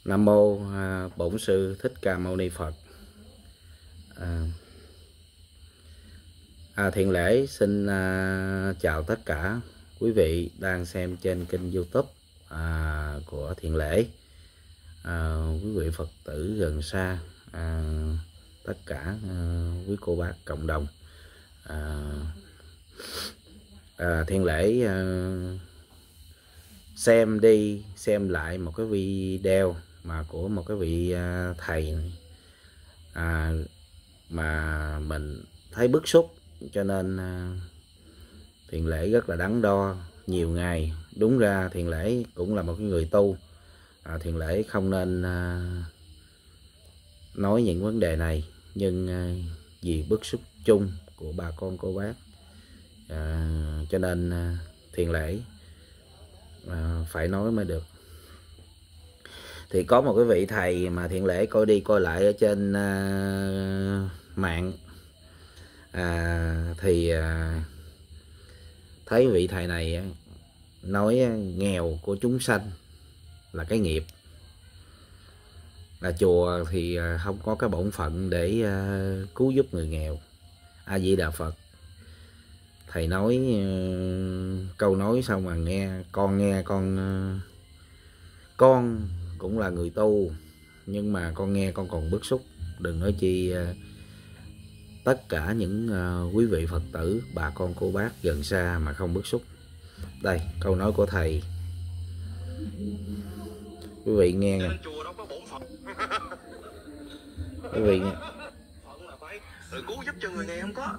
Nam mô Bổn Sư Thích Ca Mâu Ni Phật. Thiện Lễ xin chào tất cả quý vị đang xem trên kênh YouTube của Thiện Lễ, quý vị Phật tử gần xa, tất cả quý cô bác cộng đồng. Thiện Lễ xem đi xem lại một cái video của một cái vị thầy mà mình thấy bức xúc, cho nên Thiện Lễ rất là đắn đo nhiều ngày. Đúng ra Thiện Lễ cũng là một cái người tu, Thiện Lễ không nên nói những vấn đề này, nhưng vì bức xúc chung của bà con cô bác, cho nên Thiện Lễ phải nói mới được. Thì có một cái vị thầy mà Thiện Lễ coi đi coi lại ở trên mạng, thấy vị thầy này nói nghèo của chúng sanh là cái nghiệp, là chùa thì không có cái bổn phận để cứu giúp người nghèo. A Di Đà Phật. Thầy nói câu nói xong mà con cũng là người tu, nhưng mà con nghe con còn bức xúc, đừng nói chi tất cả những quý vị Phật tử, bà con cô bác gần xa mà không bức xúc. Đây, câu nói của thầy, quý vị nghe nè. Quý vị nghe. Rồi cứu giúp cho người nghèo không có.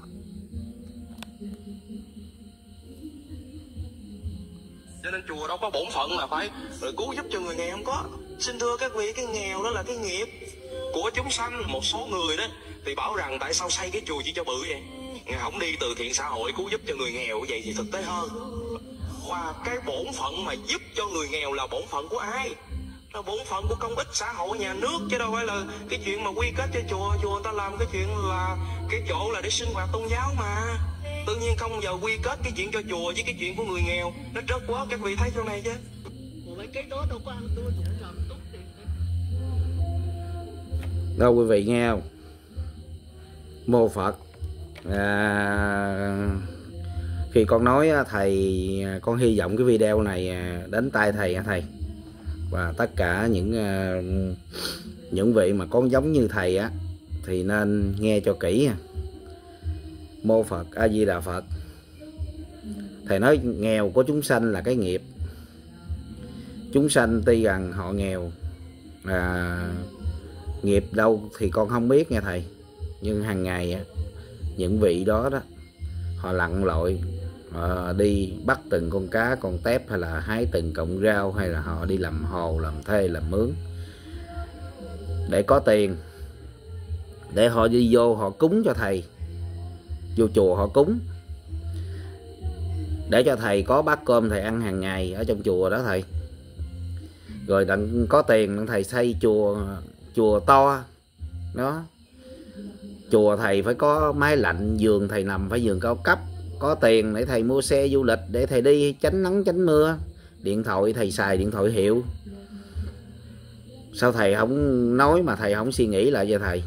Cho nên chùa đâu có bổn phận là phải rồi cứu giúp cho người nghèo không có. Xin thưa các vị, cái nghèo đó là cái nghiệp của chúng sanh. Một số người đó thì bảo rằng tại sao xây cái chùa chỉ cho bự vậy, ngài không đi từ thiện xã hội cứu giúp cho người nghèo, vậy thì thực tế hơn. Và cái bổn phận mà giúp cho người nghèo là bổn phận của ai? Là bổn phận của công ích xã hội nhà nước, chứ đâu phải là cái chuyện mà quy kết cho chùa. Chùa người ta làm cái chuyện là cái chỗ là để sinh hoạt tôn giáo mà. Tự nhiên không giờ quy kết cái chuyện cho chùa với cái chuyện của người nghèo, nó trớt quá. Các vị thấy chỗ này chứ? Mấy cái đó đâu có ăn tôi để làm tốt tiền. Đâu quý vị nghe không? Mô Phật. Khi con nói thầy, con hy vọng cái video này đến tai thầy và tất cả những vị mà con giống như thầy thì nên nghe cho kỹ. Mô Phật, A Di Đà Phật. Thầy nói nghèo của chúng sanh là cái nghiệp. Chúng sanh tuy rằng họ nghèo, nghiệp đâu thì con không biết nghe thầy, nhưng hàng ngày những vị đó họ lặn lội, đi bắt từng con cá con tép, hay là hái từng cọng rau, hay là họ đi làm hồ, làm thuê, làm mướn để có tiền, để họ đi vô họ cúng cho thầy, vô chùa họ cúng để cho thầy có bát cơm thầy ăn hàng ngày ở trong chùa đó thầy. Rồi đặng có tiền đặng thầy xây chùa to đó. Chùa thầy phải có máy lạnh, giường thầy nằm phải giường cao cấp, có tiền để thầy mua xe du lịch để thầy đi tránh nắng tránh mưa. Điện thoại thầy xài điện thoại hiệu. Sao thầy không nói mà thầy không suy nghĩ lại vậy thầy?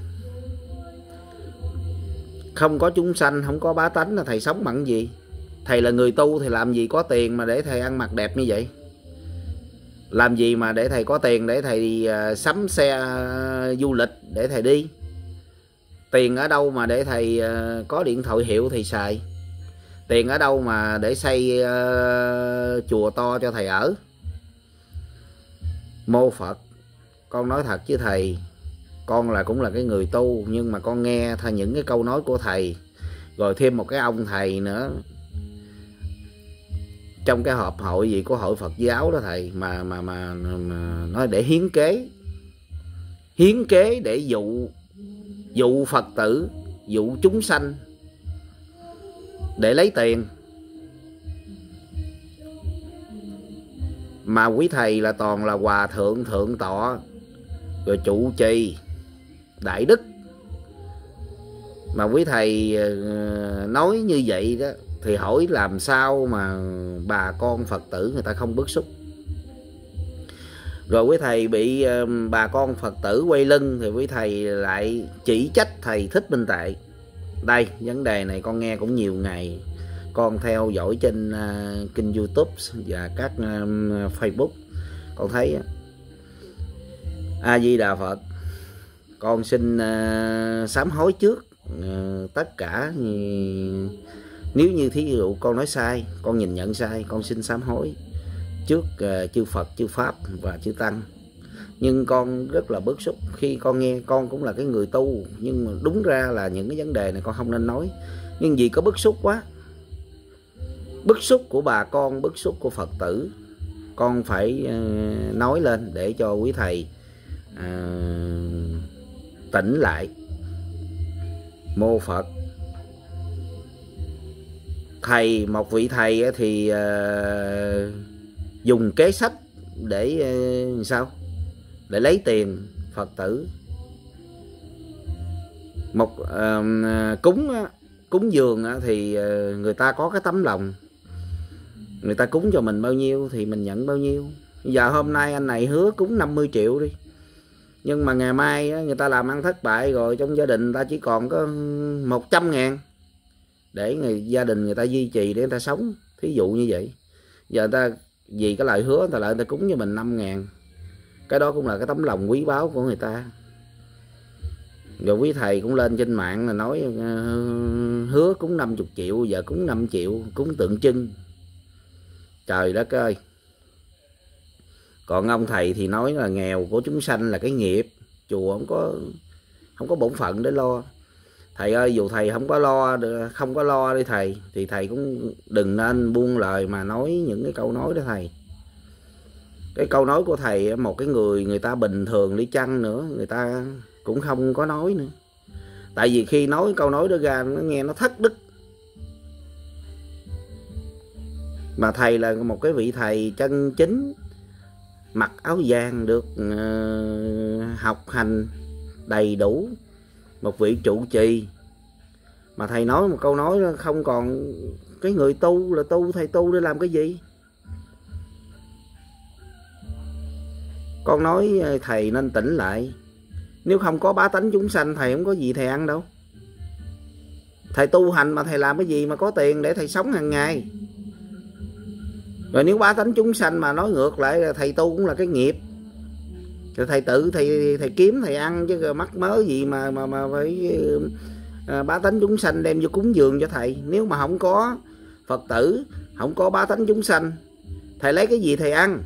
Không có chúng sanh, không có bá tánh là thầy sống bằng gì? Thầy là người tu, thầy làm gì có tiền mà để thầy ăn mặc đẹp như vậy? Làm gì mà để thầy có tiền để thầy sắm xe du lịch để thầy đi? Tiền ở đâu mà để thầy có điện thoại hiệu thầy xài? Tiền ở đâu mà để xây chùa to cho thầy ở? Mô Phật. Con nói thật với thầy, con cũng là cái người tu, nhưng mà con nghe những cái câu nói của thầy, rồi thêm một cái ông thầy nữa trong cái họp hội gì của hội Phật giáo đó thầy, mà nói để hiến kế để dụ Phật tử, dụ chúng sanh để lấy tiền. Mà quý thầy là toàn là hòa thượng, thượng tọa, rồi trụ trì đại đức, mà quý thầy nói như vậy đó thì hỏi làm sao mà bà con Phật tử người ta không bức xúc. Rồi quý thầy bị bà con Phật tử quay lưng thì quý thầy lại chỉ trách thầy Thích Minh Tuệ. Đây, vấn đề này con nghe cũng nhiều ngày, con theo dõi trên kênh YouTube và các Facebook, con thấy A Di Đà Phật. Con xin sám hối trước tất cả. Nếu như thí dụ con nói sai, con nhìn nhận sai, con xin sám hối trước chư Phật, chư Pháp và chư Tăng. Nhưng con rất là bức xúc khi con nghe, con cũng là cái người tu, nhưng mà đúng ra là những cái vấn đề này con không nên nói. Nhưng vì có bức xúc quá, bức xúc của bà con, bức xúc của Phật tử, con phải nói lên để cho quý thầy tỉnh lại. Mô Phật. Thầy, một vị thầy thì dùng kế sách để sao? Để lấy tiền Phật tử. Một cúng dường thì người ta có cái tấm lòng, người ta cúng cho mình bao nhiêu thì mình nhận bao nhiêu. Giờ hôm nay anh này hứa cúng 50 triệu đi, nhưng mà ngày mai người ta làm ăn thất bại rồi, trong gia đình người ta chỉ còn có 100.000 để gia đình người ta duy trì, để người ta sống, thí dụ như vậy. Giờ người ta vì cái lời hứa người ta lại người ta cúng cho mình 5.000, cái đó cũng là cái tấm lòng quý báu của người ta. Rồi quý thầy cũng lên trên mạng là nói hứa cúng 50 triệu, giờ cúng 5 triệu, cúng tượng trưng. Trời đất ơi. Còn ông thầy thì nói là nghèo của chúng sanh là cái nghiệp, chùa không có bổn phận để lo. Thầy ơi, dù thầy không có lo đi thầy, thì thầy cũng đừng nên buông lời mà nói những cái câu nói đó thầy. Cái câu nói của thầy, một cái người ta bình thường đi chăng nữa, người ta cũng không có nói nữa. Tại vì khi nói câu nói đó ra, nó nghe nó thất đức. Mà thầy là một cái vị thầy chân chính, mặc áo vàng, được học hành đầy đủ, một vị trụ trì. Mà thầy nói một câu nói không còn, cái người tu là tu, thầy tu để làm cái gì? Con nói thầy nên tỉnh lại. Nếu không có bá tánh chúng sanh, thầy không có gì thầy ăn đâu. Thầy tu hành mà thầy làm cái gì mà có tiền để thầy sống hàng ngày? Rồi nếu bá tánh chúng sanh mà nói ngược lại là thầy tu cũng là cái nghiệp, rồi thầy tự thầy kiếm thầy ăn chứ mắc mớ gì mà phải bá tánh chúng sanh đem vô cúng dường cho thầy. Nếu mà không có Phật tử, không có bá tánh chúng sanh, thầy lấy cái gì thầy ăn?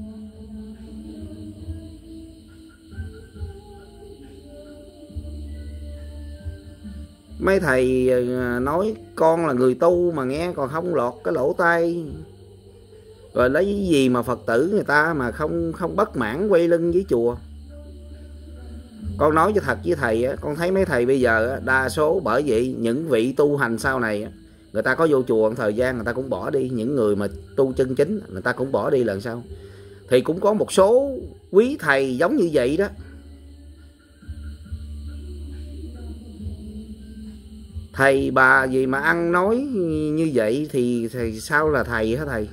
Mấy thầy nói con là người tu mà nghe còn không lọt cái lỗ tai. Rồi lấy cái gì mà Phật tử người ta mà không bất mãn quay lưng với chùa. Con nói cho thật với thầy, con thấy mấy thầy bây giờ đa số, bởi vậy những vị tu hành sau này người ta có vô chùa một thời gian người ta cũng bỏ đi. Những người mà tu chân chính người ta cũng bỏ đi lần sau. Thì cũng có một số quý thầy giống như vậy đó. Thầy bà gì mà ăn nói như vậy thì sao là thầy hả thầy?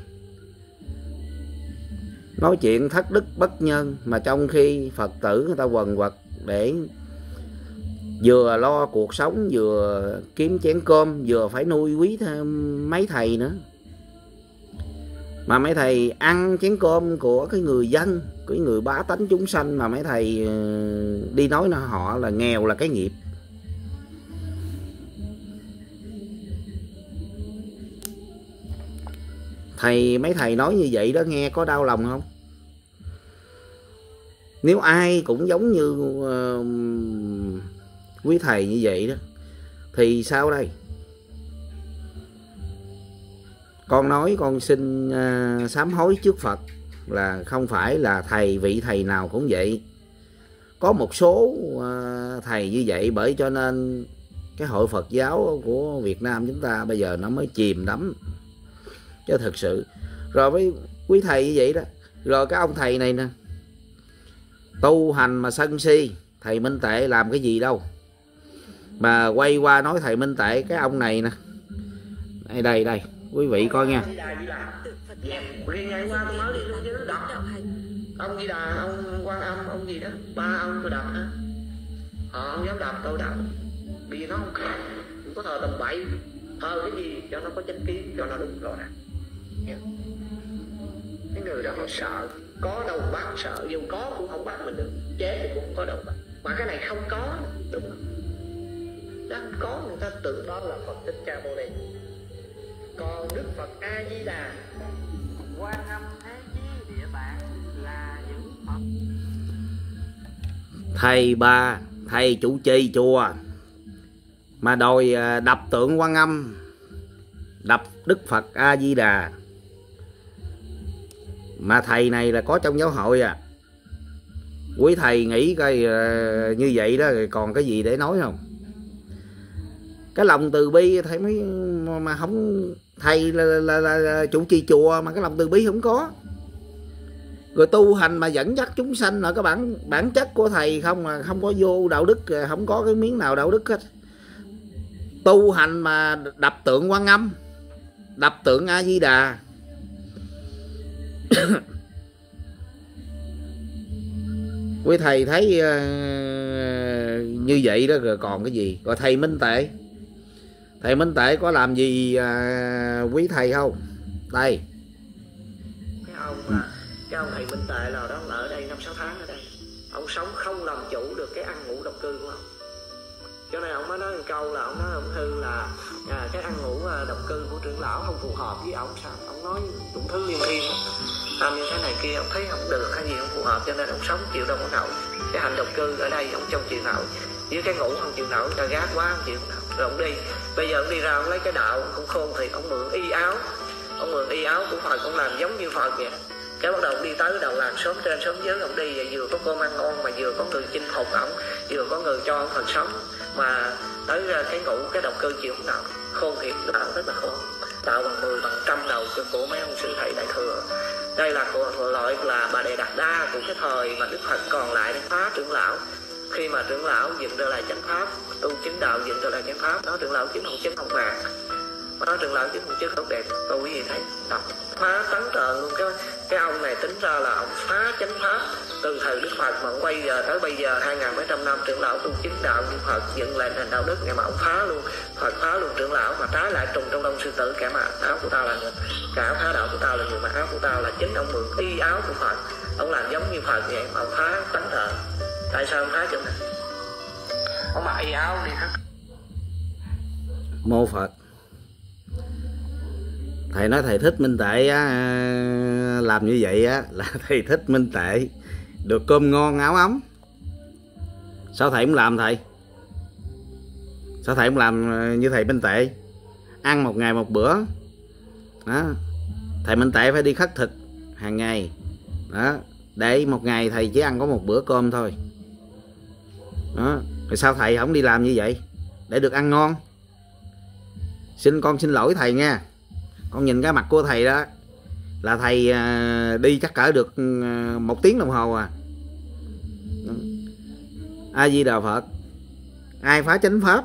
Nói chuyện thất đức bất nhân, mà trong khi Phật tử người ta quần quật để vừa lo cuộc sống, vừa kiếm chén cơm, vừa phải nuôi quý mấy thầy nữa. Mà mấy thầy ăn chén cơm của cái người dân, cái người bá tánh chúng sanh, mà mấy thầy đi nói họ là nghèo là cái nghiệp. Mấy thầy nói như vậy đó, nghe có đau lòng không? Nếu ai cũng giống như quý thầy như vậy đó thì sao đây? Con nói con xin sám hối trước Phật là không phải là vị thầy nào cũng vậy. Có một số thầy như vậy, bởi cho nên cái hội Phật giáo của Việt Nam chúng ta bây giờ nó mới chìm đắm. Chứ thực sự rồi với quý thầy như vậy đó. Rồi cái ông thầy này nè, tu hành mà sân si, thầy Minh Tuệ làm cái gì đâu mà quay qua nói thầy Minh Tuệ. Cái ông này nè, đây quý vị coi nha. ông Di Đà, ông Quan Âm, ông gì đó, ba ông tôi đập á, họ không dám đập, tôi đập, vì nó không có thờ tầm bậy, thờ cái gì cho nó có chánh kiến, cho nó đúng rồi nè. Cái người đó họ sợ, có đâu bắt, sợ dù có cũng không bắt mình được, chế thì cũng không có đâu bắt, mà cái này không có, đúng không? Đang có người ta tự đó là Phật Thích Ca Mâu Ni, còn Đức Phật A Di Đà, Quan Âm, Thế Chí, Địa Tạng là những Phật. Thầy bà, thầy chủ trì chùa mà đòi đập tượng Quan Âm, đập Đức Phật A Di Đà, mà thầy này là có trong giáo hội à. Quý thầy nghĩ coi như vậy đó rồi còn cái gì để nói không? Cái lòng từ bi thầy mới mà không, thầy là chủ trì chùa mà cái lòng từ bi không có, rồi tu hành mà dẫn dắt chúng sanh là cái bản chất của thầy không, mà không có vô đạo đức, không có cái miếng nào đạo đức hết. Tu hành mà đập tượng Quan Âm, đập tượng A Di Đà quý thầy thấy như vậy đó rồi còn cái gì? Rồi thầy Minh Tệ, thầy Minh Tệ có làm gì quý thầy không? Đây cái ông thầy Minh Tệ là đó, ở đây 5-6 tháng ở đây, ông sống không làm chủ được cái ăn ngủ độc cư của ông, cho nên ông mới nói một câu là ông nói ông Thư là cái ăn ngủ độc cư của trưởng lão không phù hợp với ông. Sao ông nói đủ thứ liên thiên, như thế này kia, ông thấy không được hay gì không phù hợp, cho nên ông sống chịu đâu có nổi. Cái hành độc cư ở đây ông trong chịu nổi, với cái ngủ không chịu nổi, ta gác quá không chịu nổi, rồi ông đi. Bây giờ ông đi ra ông lấy cái đạo cũng khôn thì ông mượn y áo, ông mượn y áo của Phật, ông làm giống như Phật vậy. Cái bắt đầu đi tới đầu làng xóm trên xóm dưới, ông đi và vừa có cơm ăn ngon, mà vừa có người chinh phục ổng, vừa có người cho ông Phật sống, mà tới cái ngủ cái độc cư chịu không nào. Khôn thiệt, đạo rất là khôn, đạo bằng 10 bằng trăm đầu của mấy ông sư thầy đại thừa. Đây là loại là bà Đề Đạt Đa của cái thời mà Đức Phật còn lại để phá trưởng lão. Khi mà trưởng lão dựng ra lại chánh pháp, tu chính đạo dựng ra lại chánh pháp, đó trưởng lão chính không chính không màng, đó trưởng lão chính không chính không đẹp. Tôi quý vị thấy đọc phá tấn tợn luôn. Cái ông này tính ra là ông phá chánh pháp từ thời Đức Phật, mà ông quay giờ tới bây giờ 2.000 mấy trăm năm trưởng lão tu chính đạo như Phật dựng lại thành đạo đức, ngày mà ông phá luôn, Phật phá luôn trưởng lão, mà trái lại trùng trong đông sư tử, cả mà áo của ta là người, cả áo phá đạo của ta là người mặc áo của ta là chính ông mượn y áo của Phật, ông làm giống như Phật vậy mà ông phá tấn tợn. Tại sao ông phá chỗ này? Ông mặc y áo đi hết. Mô Phật. Thầy nói thầy Thích Minh Tệ á, làm như vậy á là thầy Thích Minh Tệ được cơm ngon áo ấm. Sao thầy không làm thầy? Sao thầy không làm như thầy Minh Tệ, ăn một ngày một bữa đó? Thầy Minh Tệ phải đi khất thực hàng ngày đó, để một ngày thầy chỉ ăn có một bữa cơm thôi đó. Rồi sao thầy không đi làm như vậy để được ăn ngon? Con xin lỗi thầy nha, con nhìn cái mặt của thầy đó là thầy đi chắc cỡ được 1 tiếng đồng hồ à. A Di Đà Phật. Ai phá chánh pháp?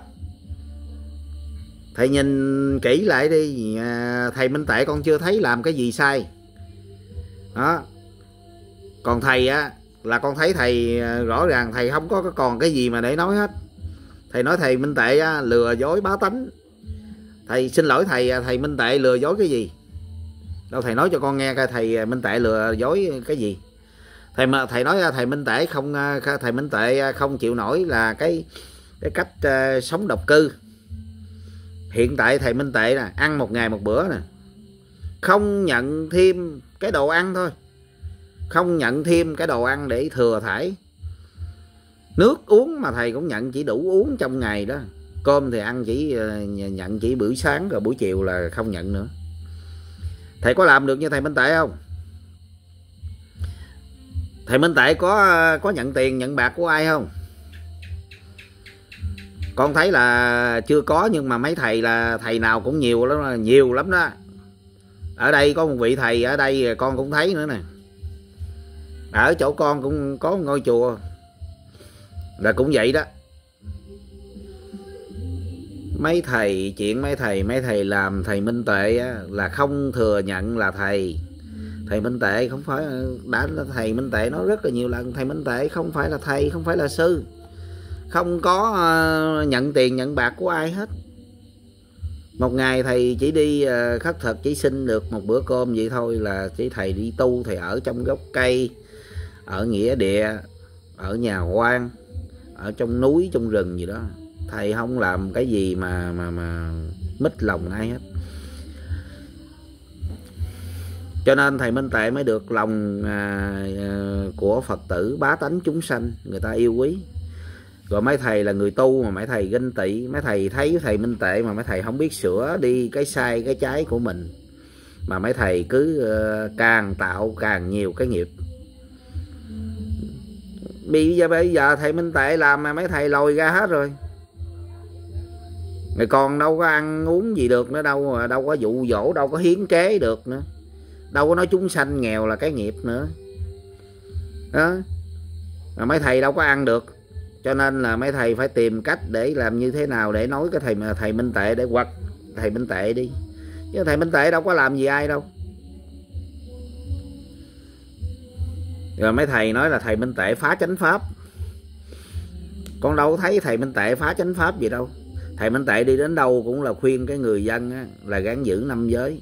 Thầy nhìn kỹ lại đi, thầy Minh Tệ con chưa thấy làm cái gì sai đó. Còn thầy á là con thấy thầy rõ ràng thầy không có còn cái gì mà để nói hết. Thầy nói thầy Minh Tệ á, lừa dối bá tánh. Thầy xin lỗi thầy Minh Tệ lừa dối cái gì? Đâu thầy nói cho con nghe coi thầy Minh Tệ lừa dối cái gì? Thầy nói thầy Minh Tệ không, thầy Minh Tệ không chịu nổi là cái cách sống độc cư. Hiện tại thầy Minh Tệ nè, ăn một ngày một bữa nè, không nhận thêm cái đồ ăn thôi, không nhận thêm cái đồ ăn để thừa thải. Nước uống mà thầy cũng nhận chỉ đủ uống trong ngày đó. Cơm thì ăn chỉ nhận chỉ bữa sáng, rồi buổi chiều là không nhận nữa. Thầy có làm được như thầy Minh Tệ không? Thầy Minh Tệ có nhận tiền nhận bạc của ai không? Con thấy là chưa có, nhưng mà mấy thầy là thầy nào cũng nhiều lắm đó. Ở đây có một vị thầy ở đây con cũng thấy nữa nè. Ở chỗ con cũng có một ngôi chùa là cũng vậy đó. Mấy thầy làm thầy Minh Tệ á, là không thừa nhận là thầy Thầy Minh Tệ không phải đã, thầy Minh Tệ nói rất là nhiều lần, thầy Minh Tệ không phải là thầy, không phải là sư, không có nhận tiền nhận bạc của ai hết. Một ngày thầy chỉ đi khất thực, chỉ xin được một bữa cơm vậy thôi, là chỉ thầy đi tu, thầy ở trong gốc cây, ở nghĩa địa, ở nhà hoang, ở trong núi, trong rừng gì đó. Thầy không làm cái gì mà mít lòng ai hết. Cho nên thầy Minh Tệ mới được lòng của Phật tử bá tánh chúng sanh, người ta yêu quý. Rồi mấy thầy là người tu mà mấy thầy ganh tị, mấy thầy thấy thầy Minh Tệ mà mấy thầy không biết sửa đi cái sai cái trái của mình, mà mấy thầy cứ càng tạo càng nhiều cái nghiệp. Bây giờ thầy Minh Tệ làm mà mấy thầy lòi ra hết rồi. Người còn đâu có ăn uống gì được nữa đâu, đâu có dụ dỗ, đâu có hiến kế được nữa, đâu có nói chúng sanh nghèo là cái nghiệp nữa đó. Mà mấy thầy đâu có ăn được, cho nên là mấy thầy phải tìm cách để làm như thế nào để nói cái thầy Minh Tệ, để quật thầy Minh Tệ đi, chứ thầy Minh Tệ đâu có làm gì ai đâu. Rồi mấy thầy nói là thầy Minh Tệ phá chánh pháp, con đâu thấy thầy Minh Tệ phá chánh pháp gì đâu. Thầy Minh Tệ đi đến đâu cũng là khuyên cái người dân á, là gắng giữ 5 giới.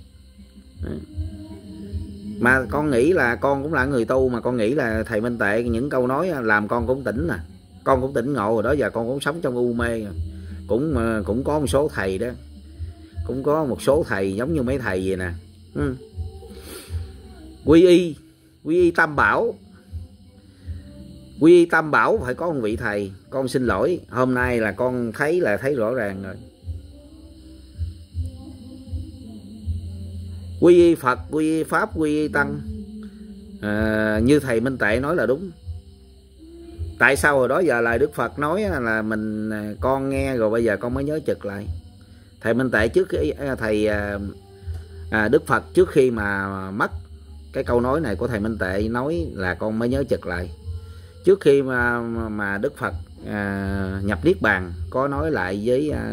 Mà con nghĩ là con cũng là người tu, mà con nghĩ là thầy Minh Tệ những câu nói làm con cũng tỉnh nè, con cũng tỉnh ngộ rồi đó. Giờ con cũng sống trong u mê rồi. Cũng có một số thầy đó, cũng có một số thầy giống như mấy thầy vậy nè. Quy y tam bảo, quy y tam bảo phải có một vị thầy. Con xin lỗi, hôm nay là con thấy rõ ràng rồi. Quy y Phật, quy y Pháp, quy y Tăng, như thầy Minh Tệ nói là đúng. Tại sao hồi đó giờ lời Đức Phật nói là con nghe rồi bây giờ con mới nhớ chực lại. Thầy Minh Tệ trước khi Đức Phật trước khi mà mất, cái câu nói này của thầy Minh Tệ nói là con mới nhớ chực lại. Trước khi mà Đức Phật nhập niết bàn có nói lại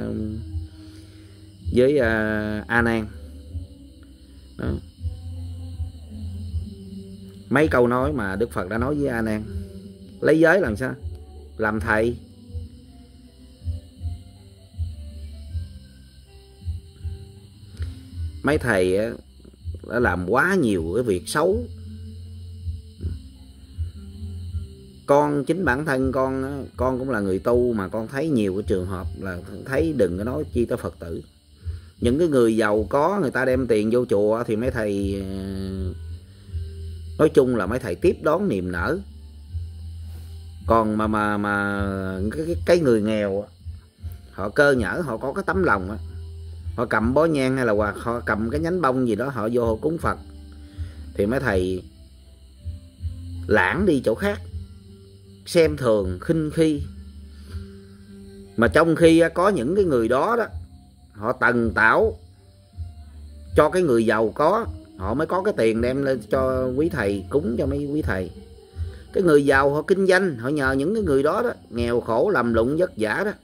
với A Nan. Mấy câu nói mà Đức Phật đã nói với A Nan, lấy giới làm sao? Làm thầy. Mấy thầy đã làm quá nhiều cái việc xấu. Con chính bản thân con cũng là người tu, mà con thấy nhiều cái trường hợp là thấy đừng có nói chi tới Phật tử. Những cái người giàu có, người ta đem tiền vô chùa thì mấy thầy nói chung là mấy thầy tiếp đón niềm nở. Còn mà cái người nghèo, họ cơ nhở, họ có cái tấm lòng, họ cầm bó nhang hay là họ cầm cái nhánh bông gì đó, họ vô họ cúng Phật, thì mấy thầy lãng đi chỗ khác, xem thường, khinh khi. Mà trong khi có những cái người đó họ tần tảo cho cái người giàu có, họ mới có cái tiền đem lên cho quý thầy, cúng cho mấy quý thầy. Cái người giàu họ kinh doanh, họ nhờ những cái người đó nghèo khổ lầm lụng vất vả đó,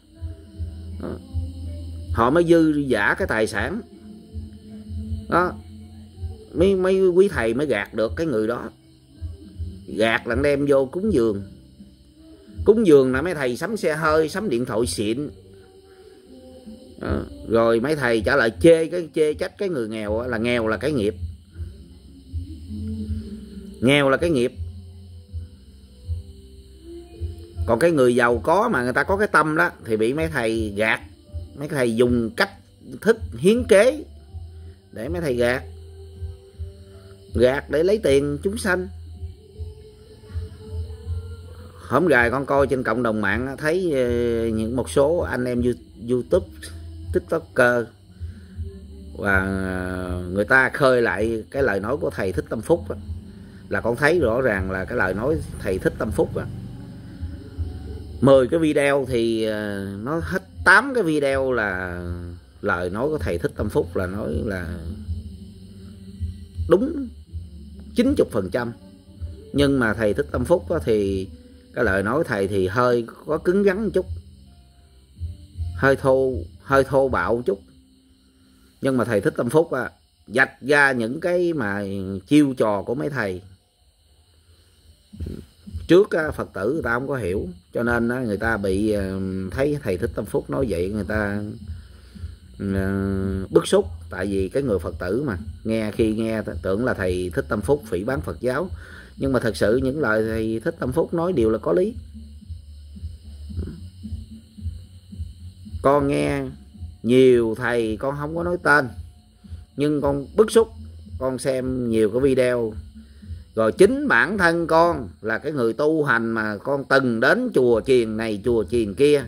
họ mới dư giả cái tài sản đó. Mấy quý thầy mới gạt được cái người đó, gạt là đem vô cúng dường. Cúng dường là mấy thầy sắm xe hơi, sắm điện thoại xịn. Rồi mấy thầy trả lời chê trách cái người nghèo là nghèo là cái nghiệp. Nghèo là cái nghiệp. Còn cái người giàu có mà người ta có cái tâm đó thì bị mấy thầy gạt. Mấy thầy dùng cách thức hiến kế để mấy thầy gạt để lấy tiền chúng sanh. Hôm gài con coi trên cộng đồng mạng thấy một số anh em YouTube, TikToker, và người ta khơi lại cái lời nói của thầy Thích Tâm Phúc đó. Là con thấy rõ ràng là cái lời nói thầy Thích Tâm Phúc đó. 10 cái video thì nó hết 8 cái video là lời nói của thầy Thích Tâm Phúc là nói là đúng 90%. Nhưng mà thầy Thích Tâm Phúc đó thì cái lời nói thầy thì hơi có cứng rắn một chút, hơi thô bạo một chút. Nhưng mà thầy Thích Tâm Phúc vạch ra những cái mà chiêu trò của mấy thầy. Trước Phật tử người ta không có hiểu, cho nên người ta bị thấy thầy Thích Tâm Phúc nói vậy người ta bức xúc. Tại vì cái người Phật tử mà khi nghe tưởng là thầy Thích Tâm Phúc phỉ báng Phật giáo, nhưng mà thật sự những lời thầy Thích Tâm Phúc nói đều là có lý. Con nghe nhiều thầy, con không có nói tên, nhưng con bức xúc, con xem nhiều cái video. Rồi chính bản thân con là cái người tu hành mà con từng đến chùa chiền này chùa chiền kia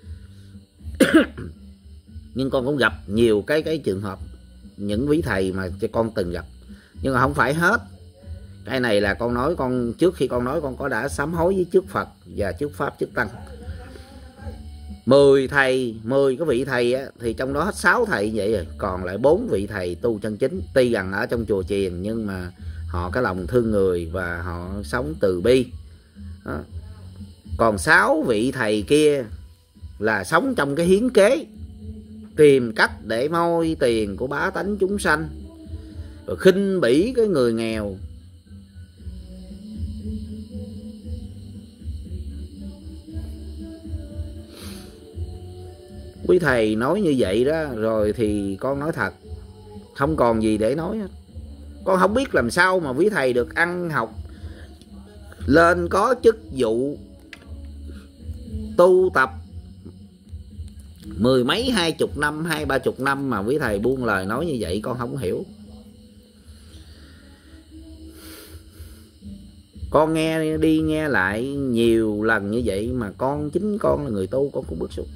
nhưng con cũng gặp nhiều cái trường hợp những quý thầy mà cho con từng gặp, nhưng mà không phải hết. Cái này là con nói, con trước khi con nói con có đã sám hối với trước Phật và trước Pháp trước Tăng. 10 cái vị thầy á, thì trong đó hết 6 thầy vậy rồi, còn lại 4 vị thầy tu chân chính. Tuy rằng ở trong chùa chiền nhưng mà họ có lòng thương người và họ sống từ bi. Đó. Còn 6 vị thầy kia là sống trong cái hiến kế, tìm cách để moi tiền của bá tánh chúng sanh, rồi khinh bỉ cái người nghèo. Quý thầy nói như vậy đó rồi thì con nói thật, không còn gì để nói hết. Con không biết làm sao mà quý thầy được ăn học lên có chức vụ tu tập 10 mấy 20 năm 20-30 năm mà quý thầy buông lời nói như vậy, con không hiểu. Con nghe đi nghe lại nhiều lần như vậy mà chính con là người tu, con cũng bức xúc.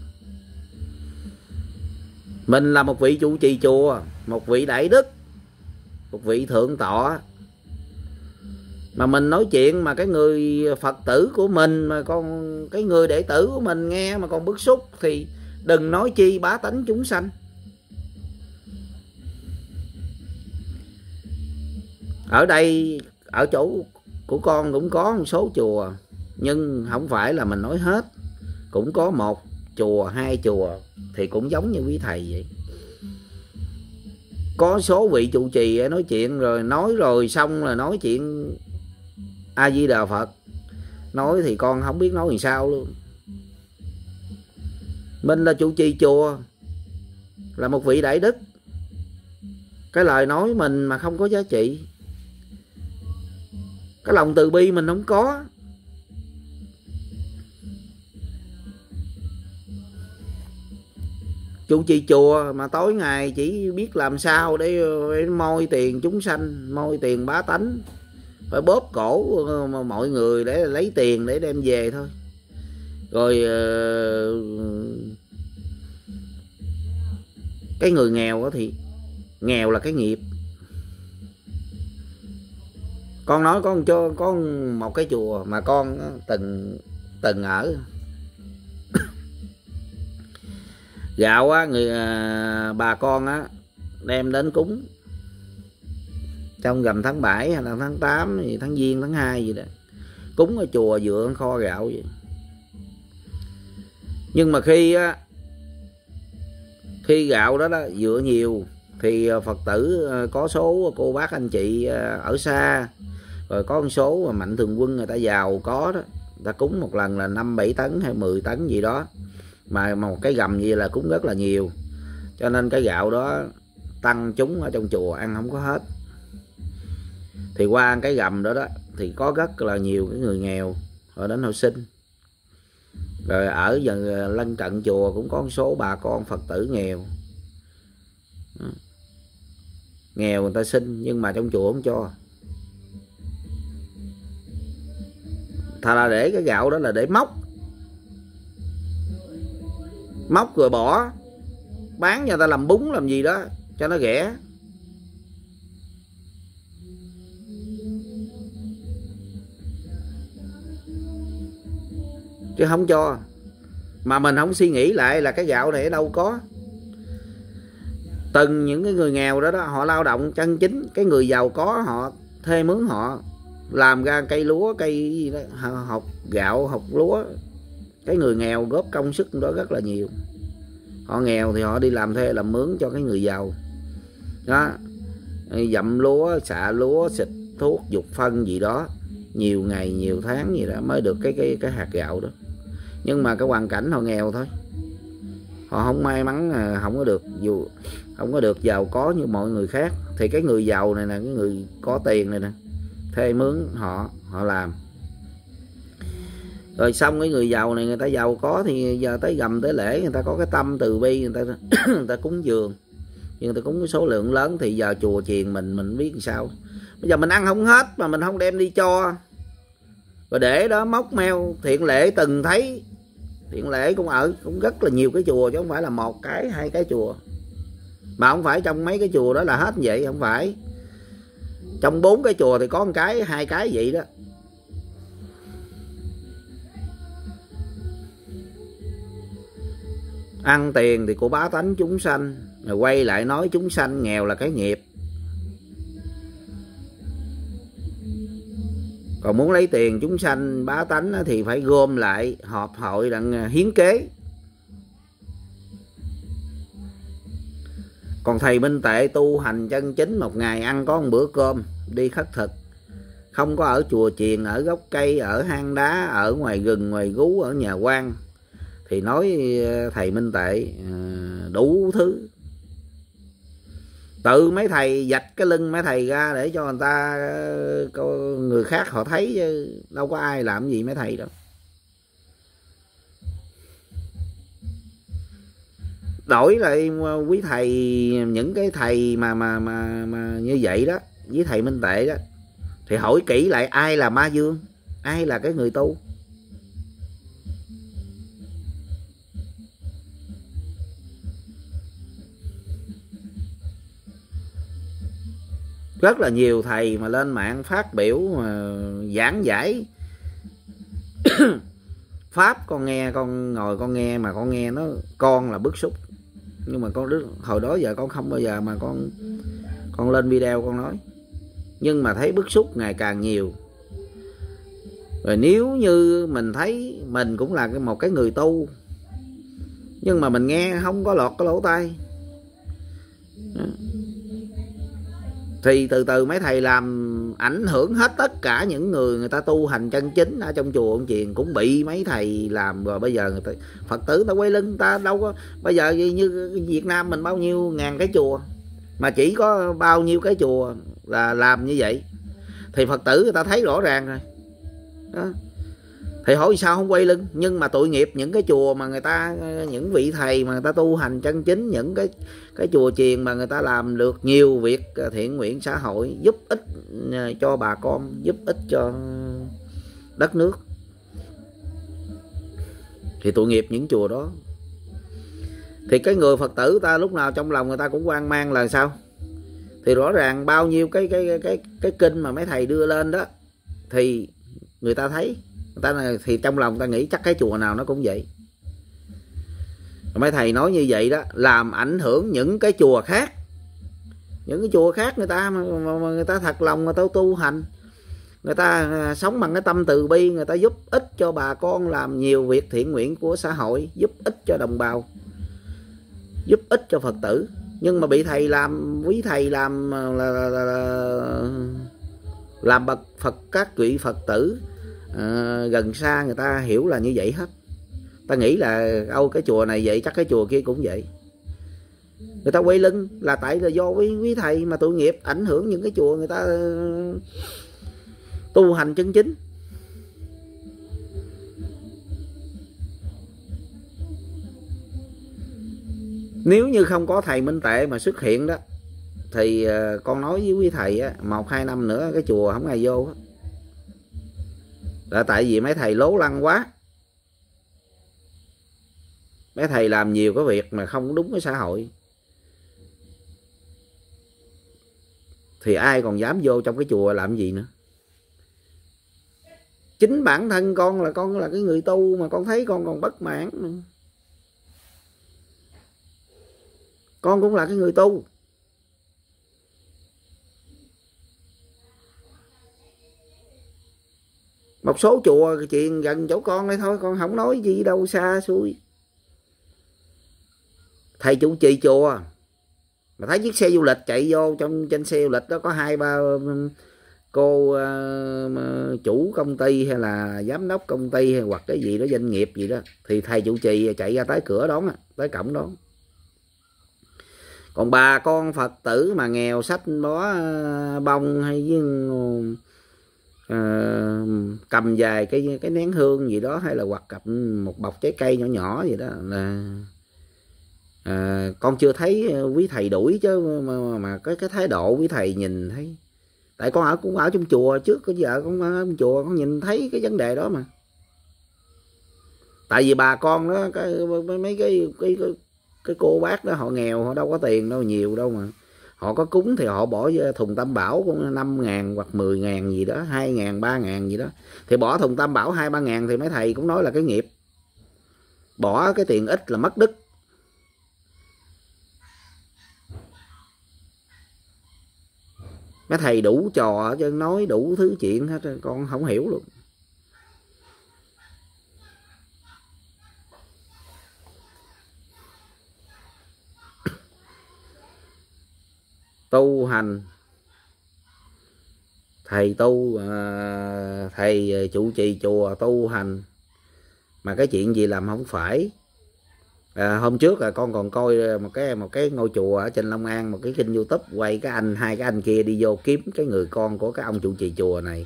Mình là một vị trụ trì chùa, một vị đại đức, một vị thượng tọa, mà mình nói chuyện mà cái người Phật tử của mình, mà cái người đệ tử của mình nghe mà còn bức xúc thì đừng nói chi bá tánh chúng sanh. Ở đây, ở chỗ của con cũng có một số chùa, nhưng không phải là mình nói hết. Cũng có 1 chùa, 2 chùa thì cũng giống như quý thầy vậy. Có số vị trụ trì nói chuyện rồi xong là nói chuyện A Di Đà Phật. Nói thì con không biết nói làm sao luôn. Mình là trụ trì chùa, là một vị đại đức, cái lời nói mình mà không có giá trị, cái lòng từ bi mình không có, trụ trì chùa mà tối ngày chỉ biết làm sao để moi tiền chúng sanh, moi tiền bá tánh, phải bóp cổ mọi người để lấy tiền để đem về thôi. Rồi cái người nghèo đó thì nghèo là cái nghiệp. Con nói có một cái chùa mà con từng ở. Gạo á, bà con á đem đến cúng trong rằm tháng 7 hay là tháng 8 thì tháng Giêng tháng 2 gì đó, cúng ở chùa dựa kho gạo vậy. Nhưng mà khi gạo đó dựa nhiều thì Phật tử có số cô bác anh chị ở xa, rồi có một số mà mạnh thường quân người ta giàu có đó, người ta cúng một lần là 5-7 tấn hay 10 tấn gì đó, mà một cái gầm gì là cúng rất là nhiều, cho nên cái gạo đó tăng chúng ở trong chùa ăn không có hết. Thì qua cái gầm đó thì có rất là nhiều cái người nghèo họ đến họ xin. Rồi ở giờ lân cận chùa cũng có một số bà con Phật tử nghèo, nghèo người ta xin nhưng mà trong chùa không cho. Thà là để cái gạo đó là để móc rồi bỏ bán cho người ta làm bún làm gì đó cho nó rẻ. Chứ không cho. Mà mình không suy nghĩ lại là cái gạo này ở đâu có. Từng những cái người nghèo đó họ lao động chân chính, cái người giàu có họ thuê mướn họ làm ra cây lúa, cây gì đó, học gạo, học lúa. Cái người nghèo góp công sức đó rất là nhiều. Họ nghèo thì họ đi làm thuê làm mướn cho cái người giàu đó. dặm lúa, xạ lúa, xịt thuốc dục phân gì đó nhiều ngày nhiều tháng gì đó mới được cái hạt gạo đó. Nhưng mà cái hoàn cảnh họ nghèo thôi, họ không may mắn, không có được giàu có như mọi người khác. Thì cái người giàu này nè, cái người có tiền này nè, thuê mướn họ làm. Rồi xong cái người giàu này, người ta giàu có thì giờ tới gầm tới lễ người ta có cái tâm từ bi, người ta cúng dường, nhưng người ta cúng cái số lượng lớn thì giờ chùa chiền mình biết làm sao. Bây giờ mình ăn không hết mà mình không đem đi cho, rồi để đó móc meo. Thiện Lễ từng thấy, Thiện Lễ cũng rất là nhiều cái chùa, chứ không phải là một cái hai cái chùa, mà không phải trong mấy cái chùa đó là hết vậy, không phải. Trong 4 cái chùa thì có một cái hai cái vậy đó. Ăn tiền thì của bá tánh chúng sanh, rồi quay lại nói chúng sanh nghèo là cái nghiệp. Còn muốn lấy tiền chúng sanh bá tánh thì phải gom lại họp hội đặng hiến kế. Còn thầy Minh Tệ tu hành chân chính, một ngày ăn có một bữa cơm, đi khất thực, không có ở chùa chiền, ở gốc cây, ở hang đá, ở ngoài rừng ngoài gú, ở nhà quan, thì nói thầy Minh Tệ đủ thứ. Tự mấy thầy vạch cái lưng mấy thầy ra để cho người ta, người khác họ thấy, chứ đâu có ai làm gì mấy thầy đâu. Đổi lại quý thầy, những cái thầy mà như vậy đó, với thầy Minh Tệ đó, thì hỏi kỹ lại ai là ma dương, ai là cái người tu. Rất là nhiều thầy mà lên mạng phát biểu mà giảng giải pháp, con nghe, con ngồi con nghe mà con nghe nó, con là bức xúc. Nhưng mà con hồi đó giờ con không bao giờ mà con lên video con nói, nhưng mà thấy bức xúc ngày càng nhiều. Rồi nếu như mình thấy mình cũng là một cái người tu, nhưng mà mình nghe không có lọt cái lỗ tai, thì từ từ mấy thầy làm ảnh hưởng hết tất cả những người ta tu hành chân chính ở trong chùa ông Chiền, cũng bị mấy thầy làm. Rồi bây giờ người ta, Phật tử ta quay lưng, ta đâu có, bây giờ như Việt Nam mình bao nhiêu ngàn cái chùa, mà chỉ có bao nhiêu cái chùa là làm như vậy, thì Phật tử người ta thấy rõ ràng rồi đó. Thì hỏi sao không quay lưng? Nhưng mà tội nghiệp những cái chùa mà người ta, những vị thầy mà người ta tu hành chân chính, những cái chùa chiền mà người ta làm được nhiều việc thiện nguyện xã hội, giúp ích cho bà con, giúp ích cho đất nước, thì tội nghiệp những chùa đó. Thì cái người Phật tử ta lúc nào trong lòng người ta cũng hoang mang là sao? Thì rõ ràng bao nhiêu cái kinh mà mấy thầy đưa lên đó, thì người ta thấy, thì trong lòng ta nghĩ chắc cái chùa nào nó cũng vậy. Mấy thầy nói như vậy đó, làm ảnh hưởng những cái chùa khác. Những cái chùa khác người ta mà người ta thật lòng người ta tu hành, người ta sống bằng cái tâm từ bi, người ta giúp ích cho bà con, làm nhiều việc thiện nguyện của xã hội, giúp ích cho đồng bào, giúp ích cho Phật tử. Nhưng mà bị thầy làm, quý thầy làm làm bậc Phật, các vị Phật tử gần xa người ta hiểu là như vậy hết. Ta nghĩ là cái chùa này vậy chắc cái chùa kia cũng vậy. Người ta quay lưng là tại là do quý thầy mà tội nghiệp ảnh hưởng những cái chùa người ta tu hành chân chính. Nếu như không có thầy Minh Tệ mà xuất hiện đó, thì con nói với quý thầy á, 1-2 năm nữa cái chùa không ai vô. Là tại vì mấy thầy lố lăng quá, mấy thầy làm nhiều cái việc mà không đúng với xã hội, thì ai còn dám vô trong cái chùa làm gì nữa. Chính bản thân con là cái người tu mà con thấy con còn bất mãn, con cũng là cái người tu. Một số chùa chuyện gần chỗ con đây thôi, con không nói gì đâu xa xui. Thầy chủ trì chùa mà thấy chiếc xe du lịch chạy vô, trên xe du lịch đó có 2-3 cô chủ công ty hay là giám đốc công ty hay hoặc cái gì đó, doanh nghiệp gì đó, thì thầy trụ trì chạy ra tới cửa đón, tới cổng đón. Còn bà con Phật tử mà nghèo sách bó bông hay với cầm vài cái nén hương gì đó, hay là hoặc cầm một bọc trái cây nhỏ nhỏ gì đó, là con chưa thấy quý thầy đuổi chứ, mà cái thái độ quý thầy nhìn thấy. Tại con cũng ở trong chùa trước, cái giờ con ở trong chùa con nhìn thấy cái vấn đề đó mà. Tại vì bà con đó, mấy cái cô bác đó họ nghèo, họ đâu có tiền đâu nhiều đâu, mà họ có cúng thì họ bỏ thùng tam bảo 5.000 hoặc 10.000 gì đó, 2.000 3.000 gì đó, thì bỏ thùng tam bảo 2-3.000 thì mấy thầy cũng nói là cái nghiệp, bỏ cái tiền ít là mất đức. Mấy thầy đủ trò chứ, nói đủ thứ chuyện hết, con không hiểu luôn. Tu hành, thầy tu, thầy trụ trì chùa tu hành mà cái chuyện gì làm không phải. Hôm trước là con còn coi một cái ngôi chùa ở trên Long An, một cái kênh YouTube quay hai cái anh kia đi vô kiếm cái người con của cái ông trụ trì chùa này,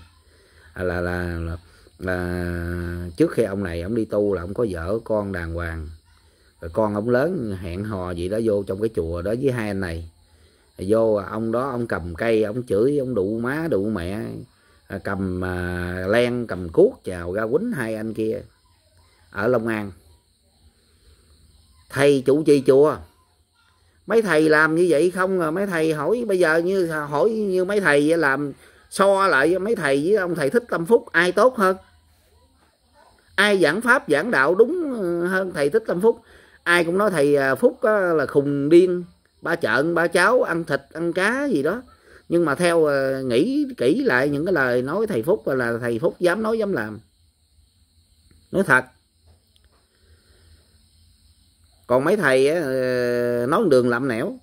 là trước khi ông này ông đi tu là ông có vợ con đàng hoàng, rồi con ông lớn hẹn hò gì đó vô trong cái chùa đó với hai anh này. Vô ông đó ông cầm cây ông chửi, ông đụ má đụ mẹ, cầm len cầm cuốc chào ra quýnh hai anh kia ở Long An. Thầy trụ trì chùa, mấy thầy làm như vậy không à? Mấy thầy hỏi bây giờ như mấy thầy làm so lại mấy thầy với ông thầy Thích Tâm Phúc ai tốt hơn, ai giảng pháp giảng đạo đúng hơn thầy Thích Tâm Phúc? Ai cũng nói thầy Phúc là khùng điên, ba trợn ba cháu, ăn thịt ăn cá gì đó. Nhưng mà theo nghĩ kỹ lại những cái lời nói thầy Phúc là thầy Phúc dám nói dám làm, nói thật. Còn mấy thầy nói một đường lạm nẻo,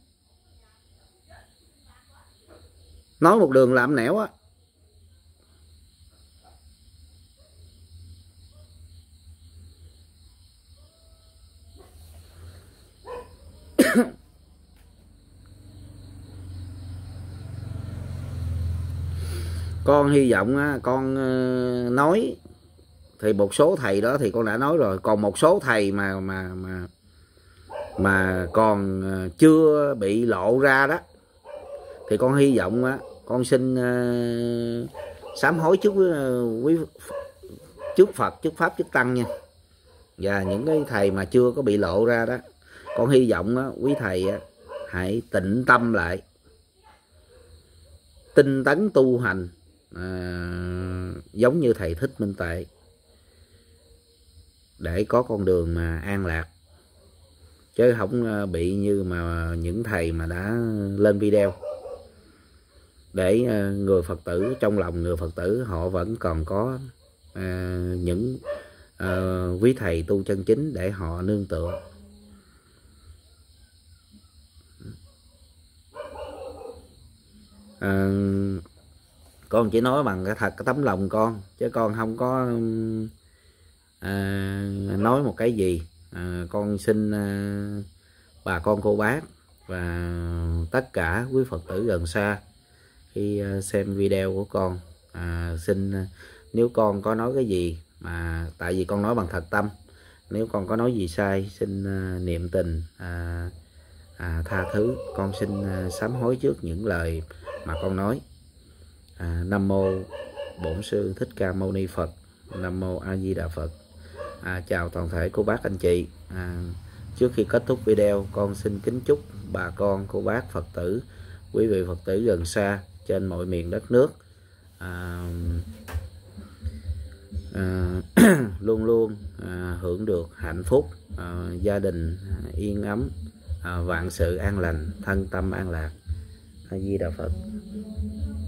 nói một đường lạm nẻo á. Con hy vọng con nói thì một số thầy đó thì con đã nói rồi, còn một số thầy mà còn chưa bị lộ ra đó thì con hy vọng con xin sám hối trước Phật, trước Pháp, trước Tăng nha. Và những cái thầy mà chưa có bị lộ ra đó, con hy vọng quý thầy hãy tịnh tâm lại, tinh tấn tu hành, giống như thầy Thích Minh Tuệ, để có con đường mà an lạc, chứ không bị như mà những thầy mà đã lên video để người Phật tử, trong lòng người Phật tử họ vẫn còn có những quý thầy tu chân chính để họ nương tựa. Con chỉ nói bằng cái tấm lòng con, chứ con không có nói một cái gì. Con xin bà con cô bác và tất cả quý Phật tử gần xa khi xem video của con, xin nếu con có nói cái gì mà tại vì con nói bằng thật tâm, nếu con có nói gì sai xin niệm tình tha thứ. Con xin sám hối trước những lời mà con nói. Nam mô Bổn Sư Thích Ca Mâu Ni Phật. Nam mô A Di Đà Phật. Chào toàn thể cô bác anh chị. Trước khi kết thúc video, con xin kính chúc bà con cô bác Phật tử, quý vị Phật tử gần xa trên mọi miền đất nước luôn luôn hưởng được hạnh phúc, gia đình yên ấm, vạn sự an lành, thân tâm an lạc. A Di Đà Phật.